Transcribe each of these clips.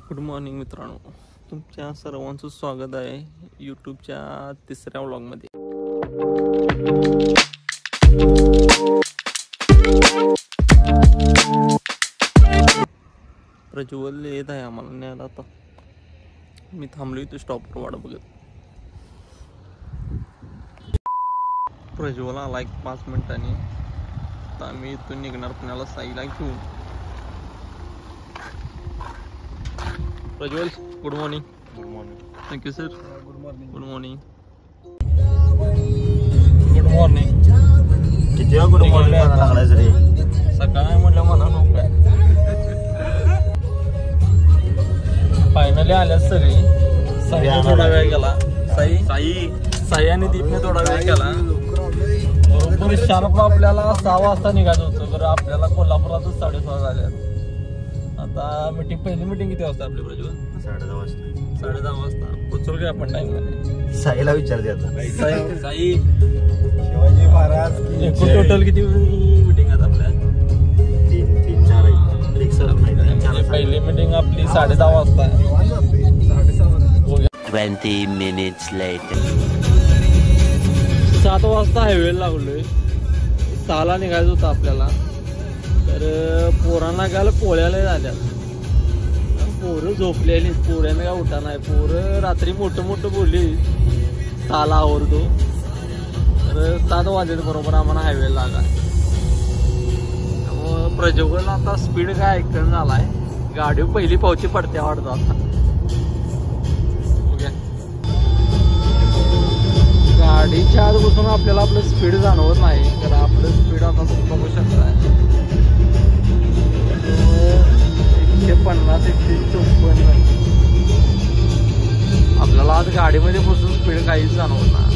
Good morning मित्रांनो, तुमच्या सर्वांचं स्वागत आहे यूट्यूबच्या तिसऱ्या व्लॉगमध्ये. प्रज्वल येत आहे आम्हाला न्यायला. आता मी थांबलो इथं स्टॉपवर वाट बघत. प्रज्वल आला 5 मिनिटांनी. आता आम्ही इथून निघणार पुण्याला साईला घेऊन. Prajwal, good morning. Good morning. Thank you sir. Good morning. Good morning. Good morning. किती गुड मॉर्निंग लागलाय रे? सकाळ म्हटलं म्हणा नको. फायनली आल्यात सगळी. साईने थोडा वेळ गेला. साई आणि दीपने थोडा वेळ केला. बरोबर शार्प आपल्याला 6 वाजता निघायचं होतं. बरं आपल्याला कोल्हापुरातच 6:30 झाल्यात. आता पहिली मीटिंग किती वाजता आपली प्रज्वल? 10:30 वाजता. 10:30 वाजता पोचलो की आपण टाइम मध्ये. साईला विचारते आता. साई शिवाजी महाराज एकूण टोटल किती मीटिंग आहेत आपल्या? 3-4 फिक्स नाही. पहिली मीटिंग आपली 10:30 वाजता आहे. 20 minutes later. 7 वाजता हायवे लागलोय. 6ला निघायचं होतं आपल्याला. तर पोरांना घ्यायला पोळ्याला झाल्या. पोरं झोपलेली. पोऱ्यानं काय उठा नाही. पोरं रात्री मोठं बोलली 6ला आवरतो. तर 7 वाजेल बरोबर आम्हाला हायवे लागा. त्यामुळं प्रज्वल आता स्पीड काय ऐकून झालाय. गाडी पहिली पावती पडते वाटतं आता. गाडीच्या आत बसून आपल्याला आपलं स्पीड जाणवत नाही. तर आपलं स्पीड आता तुम्ही बघू शकता 150, 154. आपल्याला आज गाडीमध्ये बसून स्पीड काहीच जाणवत नाही.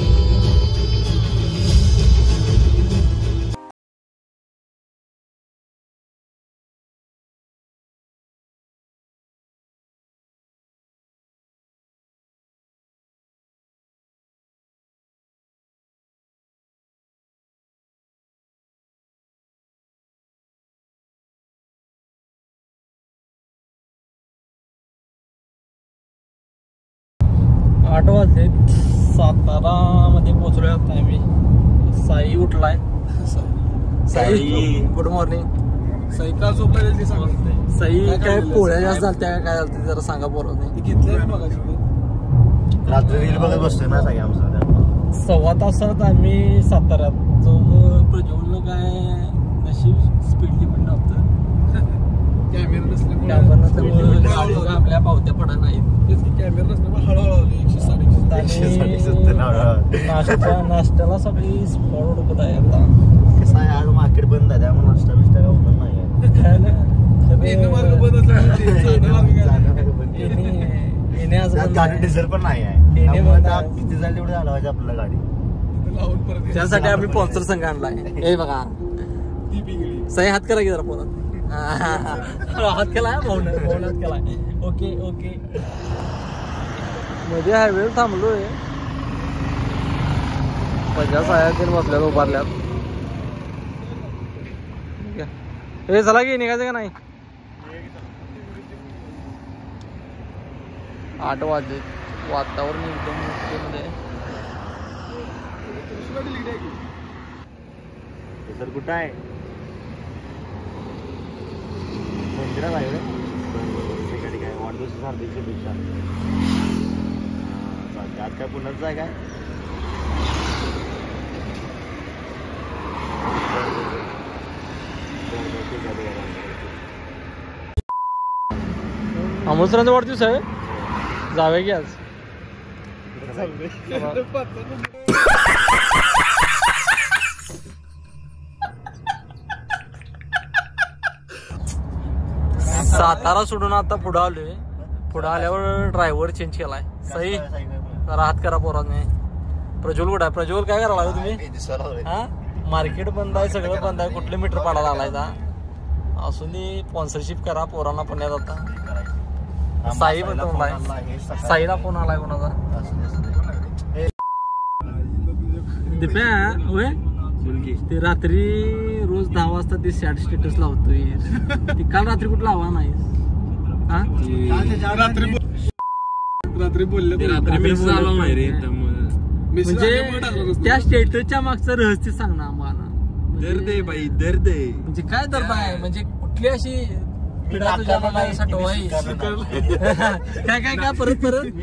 आठ वाजले. सातारामध्ये पोचलोय आता आम्ही. साई उठलाय. Sai good morning. साई का झोपलेली सांगते. साई काय पोळ्या जास्त झाल्या काय झालं जरा सांगा पोरांनी. रात्री रील बघत बसतोय ना साई आमचा. 1.25 तासात आम्ही साताऱ्यात. प्रज्वलनं काय नशीब स्पीड लिमिट नव्हतं. कॅमेरा आपल्या पावत्या पडा नाहीत. कॅमेरा नसल्यामुळे हळूहळू 160. नाश्त्याला सगळी स्पॉट उडकत आहे आता. कसं आहे आज मार्केट बंद आहे त्यामुळे नाश्ता बिष्टा काय होणार नाही. गाडी डिझेल पण नाही आहे. किती झाली तेवढे घालवायचे आपल्याला गाडी. त्यासाठी आम्ही स्पॉन्सर संघ आणलाय. हे बघा सही हात करा की जरा पोरात. हात केलाय. हात केलाय. ओके मध्ये हायवे थांबलोय. पंजा सायातील बसल्यात उभारल्यात. हे चला की निघायचं का नाही? 8 वाजले. वातावरण एकदम मध्ये. सर कुठं आहे? मंदिरात आहे रे. काय वाढदिवस हार्दिक शुभेच्छा. आज काय पुण्याचं आहे काय? अमोसरांचा वाढदिवस आहे. जावे की आज. सातारा सोडून आता पुढे आलोय. पुढे आल्यावर ड्रायव्हर चेंज केलाय. सही जरा हात करा पोरांनी. प्रज्वल कुठं आहे? प्रज्वल काय करायला लागला तुम्ही? हा मार्केट बंद आहे. सगळं बंद आहे. कुठले मीटर पाडायला आलायचा असून स्पॉन्सरशिप करा पोरांना पुण्यात. आता साई पण साईला फोन आलाय कोणाचा. दिप्या होय ते रात्री रोज 10 वाजता ते सॅड स्टेटस लावतोय. ते काल रात्री कुठं लावा नाही. रात्री बोलले रात्री मिस झाला नाही रे त्यामुळे म्हणजे त्या स्टेटसच्या मागचं रहस्य सांग ना आम्हाला. दर्द आहे बाई दर्द आहे. म्हणजे काय दर्द आहे म्हणजे कुठली अशी पिढा तुझ्या मनाला सटवाई काय काय काय परत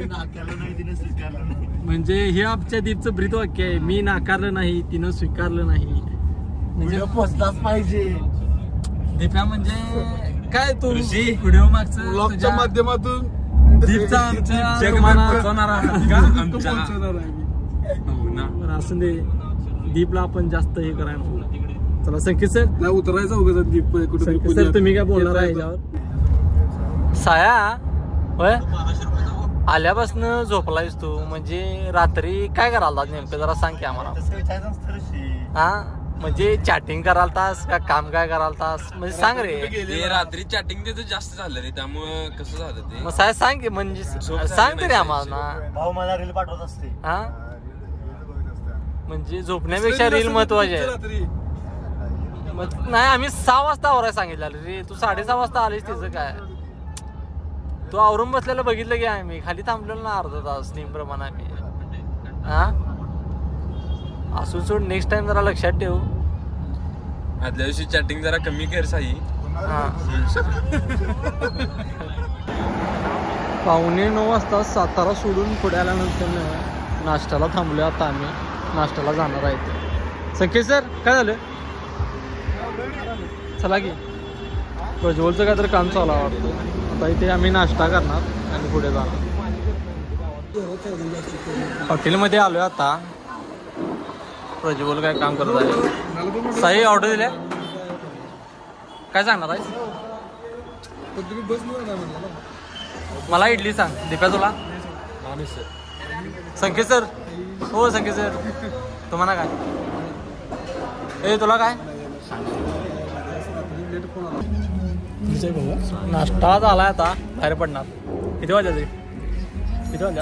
म्हणजे हे आमच्या दीपचं ब्रीद वाक्य आहे. मी नाकारलं नाही तिनं स्वीकारलं नाही म्हणजे पोचलाच पाहिजे. दीप्या म्हणजे काय तू व्हिडिओ मागचं ब्लॉगच्या माध्यमातून दीपचा आमच्या असं दे दीपला आपण जास्त हे करायला नको. चला संकेत सर नाही उतरायचं उगाच दीप कुठे सर तुम्ही काय बोलणार आहे याच्यावर. साया होय आल्यापासून झोपलायस तू म्हणजे रात्री काय करायला नेमकं जरा सांग की आम्हाला. हा म्हणजे चॅटिंग करालतास का काम काय करालतास म्हणजे सांग रे. रात्री चॅटिंग त्याचं जास्त झालं रे त्यामुळं कसं झालं ते. मग साया सांग की म्हणजे सांग तरी आम्हाला. भाऊ मला रील पाठवत असते. हा म्हणजे झोपण्यापेक्षा रील महत्वाची आहे. नाही आम्ही 6 वाजता आवरायला सांगितलं रे. तू 6:30 वाजता आलीस तिचं काय. तू आवरून बसलेलं बघितलं की आम्ही खाली थांबलेलो ना अर्धा तास नेहमीप्रमाणे आम्ही. हा असू सोड नेक्स्ट टाइम जरा लक्षात ठेवू. आदल्या दिवशी चॅटिंग जरा कमी कर साई. 8:45 वाजता सातारा सोडून पुढे आल्यानंतर नाश्त्याला थांबलो. आता आम्ही नाश्त्याला जाणार आहे. संकेत सर काय झालं चला की प्रज्वलचं काय तर काम चालू वाटतं. आता इथे आम्ही नाश्ता करणार आणि पुढे जाणार. हॉटेलमध्ये आलोय आता. प्रज्वल काय काम करत आहे. साई ऑर्डर दिल्या काय सांगणार आहे. मला इडली सांग. दीप्या तुला संकेत सर. हो संकेत सर तुम्हाला काय ए तुला काय. नाश्ता झालाय आता बाहेर पडणार. किती वाजता तरी किती वाजता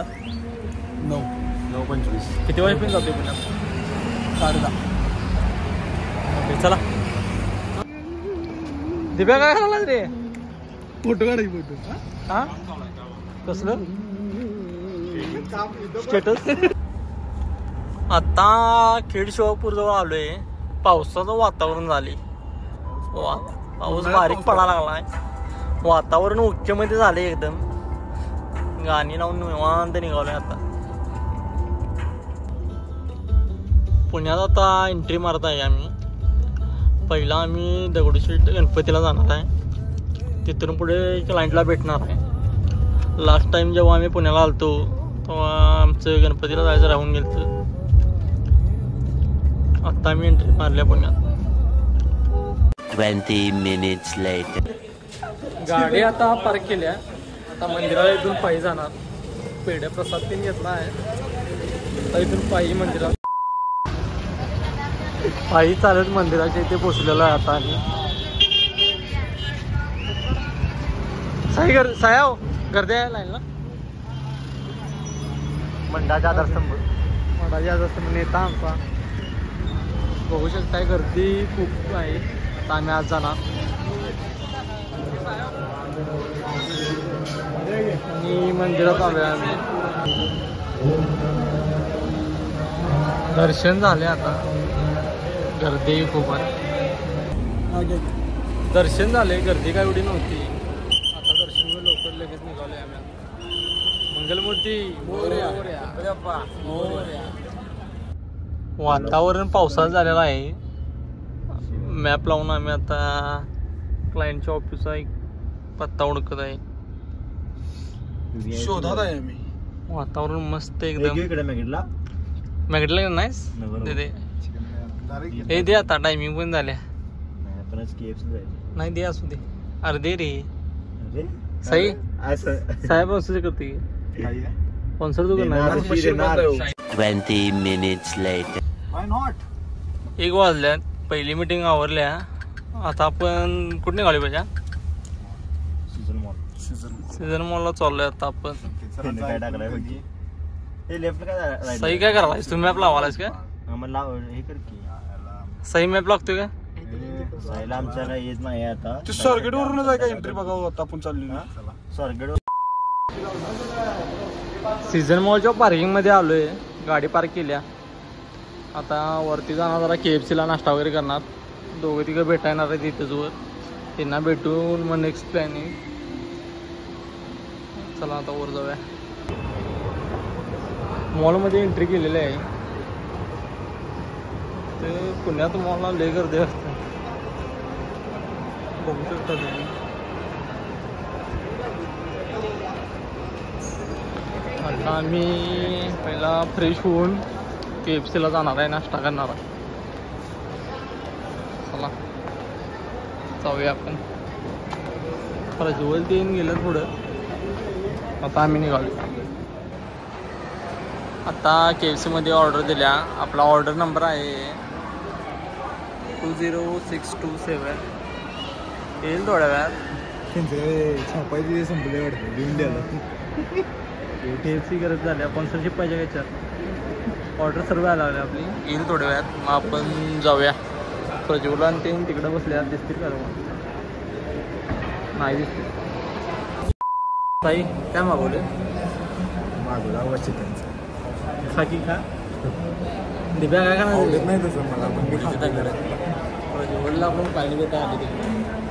9:25. किती वाजेपर्यंत जातो पुण्यात. 10:30. चला दिव्या काय करायला रे. फोटो काढायची फोटो. हा कसलं स्टेटस. आता खेड शिवापूर जवळ आलोय. पावसाचं वातावरण झाले. पाऊस बारीक पडा लागलाय. वातावरण ओके मध्ये झाले एकदम. गाणी लावून निवांत निघालोय आता. पुण्यात आता एंट्री मारत आहे आम्ही. पहिला आम्ही दगडूशेठ गणपतीला जाणार आहे. तिथून पुढे क्लायंटला भेटणार आहे. लास्ट टाइम जेव्हा आम्ही पुण्याला आलतो तेव्हा आमचं गणपतीला जायचं राहून गेलं. आता आम्ही एंट्री मारल्या पुण्यात. 20 minutes later. गाडी आता पार्क केल्या. आता मंदिराला इथून पायी जाणार. पेढे प्रसाद तीन घेतला आहे. आता इथून पायी मंदिरात पायी चालत मंदिराच्या इथे पोचलेलो आहे आता आम्ही. साया गर्दी आहे लाईनला. मंडळाचा आधारस्तंभ. मंडळाचा आधारस्तंभ नेता आमचा बघू शकताय. गर्दी खूप आहे. आता आम्ही आज जाणार आणि मंदिरात आलोय आम्ही. दर्शन झाले आता. गर्दी खूप आहे. दर्शन झाले गर्दी काय एवढी नव्हती. आता दर्शन लवकर लगेच निघालोय आम्ही. मंगलमूर्ती मोरया. वातावरण पावसाळा झालेलं आहे. मॅप लावून आम्ही आता क्लायंटच्या ऑफिसचा एक पत्ता ओळखत आहे. शोधात आहे आम्ही. वातावरण मस्त एकदम. मॅगेटला नाहीस हे दे आता. टायमिंग पण झाल्या. नाही दे असू दे. अरे दे रे साई. साहेब असू दे करते स्पॉन्सर तू करणार. 20 minutes later. Why not? 1 वाजल्यात. पहिली मीटिंग आवरल्या. आता आपण कुठे निघालो पाहिजे. सीझन मॉलला चाललोय आता आपण. सही काय करायला तू. मॅप लावालायस का. सही मॅप लागतोय का. आमच्याला येत नाही आता. स्वारगेट वरूनच आहे का एंट्री. बघा आता आपण चालली ना स्वारगेट सीझन मॉलच्या पार्किंग मध्ये आलोय, गाडी पार्क केल्या. आता वरती जाणार, जरा KFC ला नाश्ता वगैरे करणार. दोघं तिघं भेटा येणार आहे तिथंच वर, त्यांना भेटून मग नेक्स्ट प्लॅनिंग. चला आता वर जाऊया. मॉलमध्ये एंट्री केलेली आहे. ते पुण्यात मॉलला लय गर्दी असते, बघू शकता तुम्ही. आता आम्ही पहिला फ्रेश होऊन KFC ला जाणार आहे, नाश्ता करणार आहे. चला जाऊया आपण. प्रज्वल देऊन गेलं पुढं, आता आम्ही निघालो. आता KFC मध्ये ऑर्डर दिल्या. आपला ऑर्डर नंबर आहे 20627. येईल थोड्या वेळात. छापायची संपले वाटतं, लिहून द्यायला. KFC गरज झाली, स्पॉन्सरशिप पाहिजे का याच्यात. ऑर्डर सर्व यायला लागली आपली, येईल थोड्या वेळात. मग आपण जाऊया. प्रज्वल आणि ते तिकडे बसले, दिसतील का नाही दिसतील. ताई काय मागवले? मागवला चिकनचा. खाकी का दिव्या काय का नाही तसं मला, पण मी खातो. प्रज्वलला आपण पाणी देता आली तिकडे,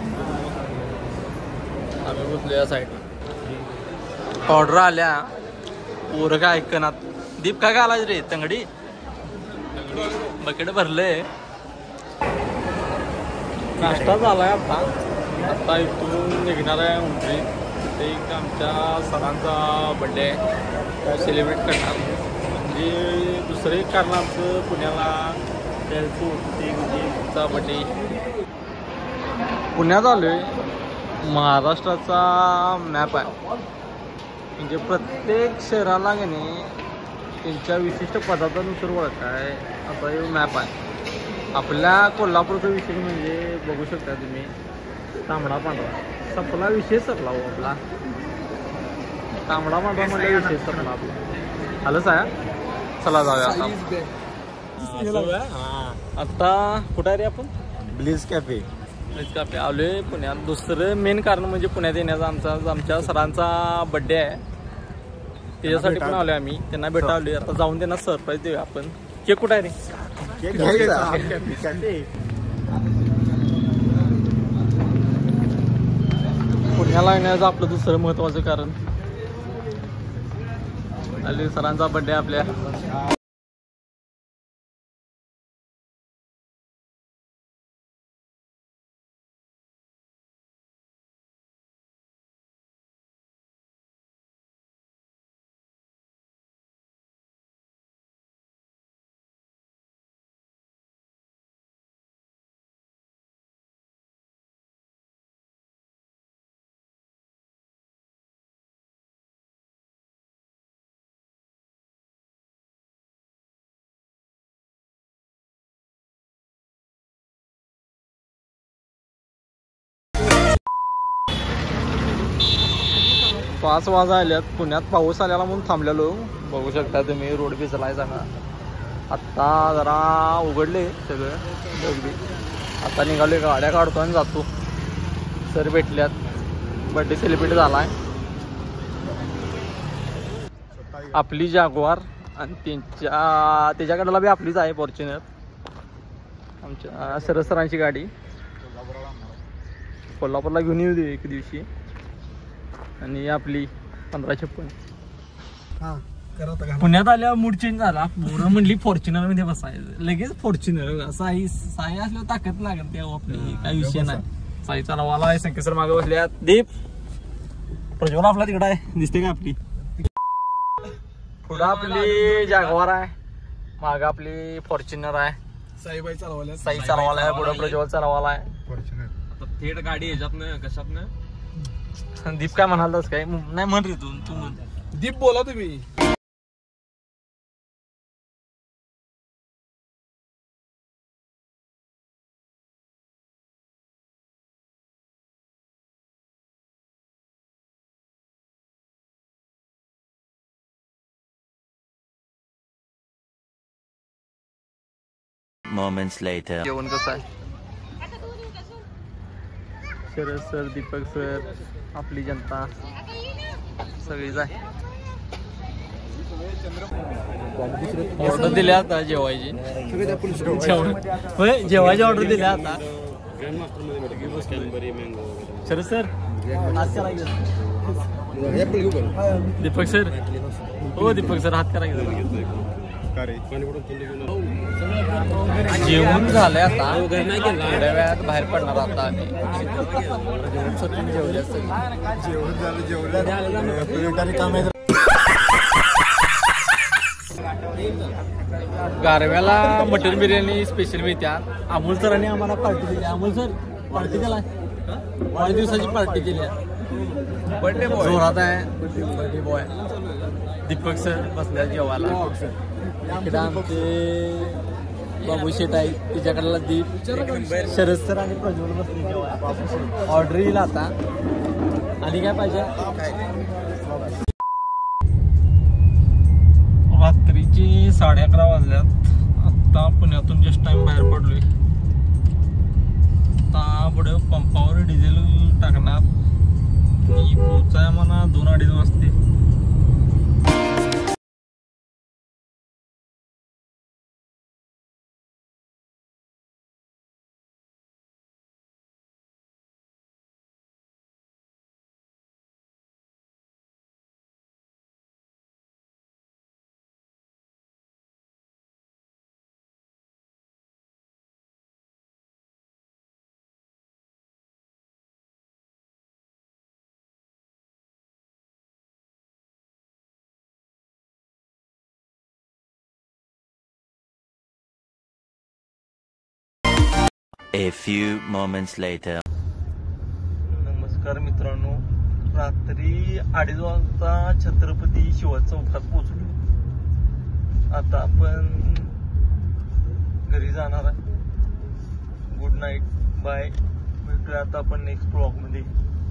आम्ही बसलो या साईडला. ऑर्डर आल्या, पोरं काय ऐकनात. दीप काय आला रे? तंगडी बकेट भरले. नाश्ता झालाय आता. आता इथून निघणार आहे उंटरी. ते एक आमच्या सरांचा बड्डे आहे, सेलिब्रेट करणार. म्हणजे दुसरं एक कारण आमचं पुण्याला चा बड्डे. पुण्यात आलो आहे. महाराष्ट्राचा मॅप आहे, म्हणजे प्रत्येक शहराला की नाही त्यांच्या विशिष्ट पदार्थानुसार ओळख आहे. आता हे मॅप आहे. आपल्या कोल्हापूरचा विषय म्हणजे बघू शकता तुम्ही, तांबडा पांढरा. संपला विषय, संपला हो आपला. तांबडा पांढरा म्हणजे विषय संपला आपला. आलंच आहे. चला जाऊया आता. आता कुठं आहे रे आपण? Bliss cafe. ब्लिस कॅफे आलोय पुण्यात. दुसरं मेन कारण म्हणजे पुण्यात येण्याचा आमच्या सरांचा बड्डे आहे, त्याच्यासाठी पण आलोय आम्ही. त्यांना भेटा आलोय. आता जाऊन त्यांना सरप्राईज देऊया आपण. केक कुठं आहे रे? पुण्याला येण्याचं आपलं दुसरं महत्वाचं कारण आले, सरांचा बड्डे आपल्या. पाच वाजा आल्यात. पुण्यात पाऊस आलेला म्हणून थांबलेलो. बघू शकता तुम्ही, रोड भिजलाय सगळा. आत्ता जरा उघडले सगळं अगदी. आता निघालोय, गाड्या काढतो आणि जातो. सर भेटल्यात, बड्डे सेलिब्रेट झालाय. आपली जागवार आणि त्याच्याकडला बी आपलीच आहे फॉर्च्युनर, आमच्या सरस सरांची गाडी. कोल्हापूरला घेऊन येऊ दे एक दिवशी. आणि आपली 1556. पुण्यात आल्यावर मूड चेंज झाला. पोरं म्हणली फॉर्च्युनर मध्ये बसायचं, लगेच फॉर्च्युनर. साई असल्यावर ताकद लागत तेव्हा आपली, काही विषय नाही. साई चालवाला आहे, संकेश्वर मागे बसल्यात. दीप प्रज्वल आपला तिकडं आहे, दिसते का आपली. पुढं आपली जागवार आहे, माग आपली फॉर्च्युनर आहे. साईबाई चालवायला. साई चालवाला आहे, पुढं प्रज्वल चालवाला आहे. थेट गाडी ह्याच्यातनं कशातनं. दीप काय म्हणालतास? काय नाही म्हण रे तू म्हण. दीप बोला तुम्ही. Moments later. जेवण कसं आहे? शरद सर, दीपक सर, आपली जनता सगळीच आहे. ऑर्डर दिल्या आता जेवायची. जेवायची ऑर्डर दिल्या आता. शरद सर हात करायचं. दीपक सर, हो दीपक सर हात करायचं. जेवण झालंय आता. थोड्या वेळात बाहेर पडणार आता आम्ही. जेवले असेल. गारव्याला मटन बिर्याणी स्पेशल मिळत्या. अमोल सरांनी आम्हाला पार्टी दिली. अमोल सर पार्टी दिला, वाढदिवसाची पार्टी दिली. बर्थडे बॉय जोरात आहे. बर्थडे बॉय दीपक सर बसल्या जेवायला. इकडे आमचे बाबू शेट आहे, तिच्याकडला दीप, शरद सर आणि प्रज्वल बसले जेवायला. ऑर्डर येईल आता. आणि काय पाहिजे? रात्रीची 11:30 वाजल्यात. आत्ता पुण्यातून जस्ट टाइम बाहेर पडलोय. आता पुढे पंपावर डिझेल टाकणार. पोचाय म्हणा 2-2:30 वाजते. A few moments later. नमस्कार मित्रांनो, रात्री 2:30 वाजता छत्रपती शिवाजी चौकात पोहोचलो. आता आपण घरी जाणार आहे. Good night, bye. भेटूया आता आपण नेक्स्ट ब्लॉग मध्ये.